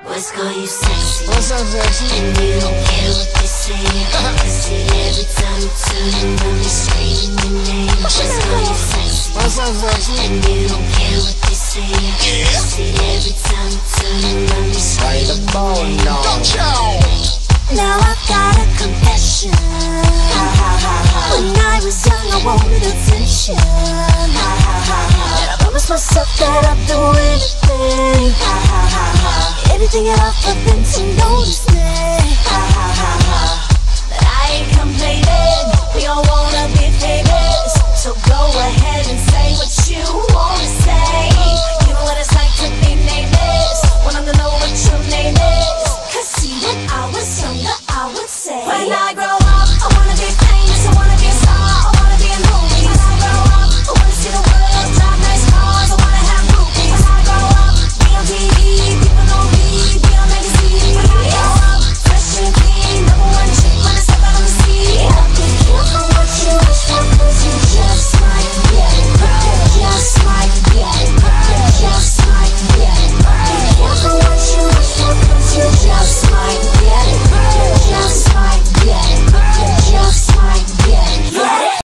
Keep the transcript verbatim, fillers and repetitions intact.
Boys call you sexy. What's up, sexy? And you don't care what they say. See, every time you turn around, they scream your name. Boys call you sexy. What's up, sexy? And you don't care what they say. See, every time you turn around, they scream the phone, no. Now I've got a confession. Ha ha ha ha. When I was young, I wanted attention. Ha ha ha ha. And I promised myself that I'd do anything. Ha ha ha ha. Anything at all for the